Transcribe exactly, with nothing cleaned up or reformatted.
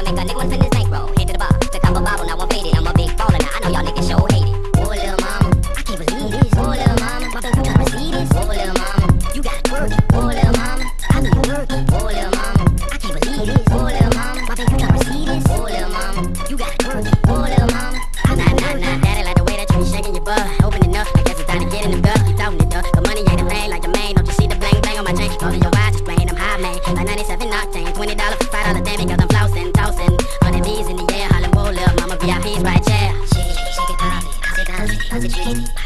make a nigga wanna spend his bankroll. Hit to the bar, took up a bottle, now I'm faded. I'm a big baller now, I know y'all niggas show hate it. Oh, little mama, I can't believe this. Oh, little mama, my baby, you tryna see this? Oh, little mama, you got it work. Oh, little mama, I know you work. Oh, little mama, I can't believe this. Oh, little mama, my baby, you tryna see this? Oh, little mama, you got it work. Oh, little mama, I know you work. Nah, nah, daddy like the way that you be shaking your butt. Opening up, I guess it's time to get in the gut. You talking it up, but money ain't a thing like the main. Don't you see the bling bling on my chain? All of your watch is plain, I'm high man. Like ninety-seven octane, twenty dollars, five dollar damn it, cause I'm flossing, tossing. Hundred B's in the air, hollering, whoa, little mama, V I P's right chair. Shake it, shake it, shake it, shake it, shake it, shake it, shake it, shake it,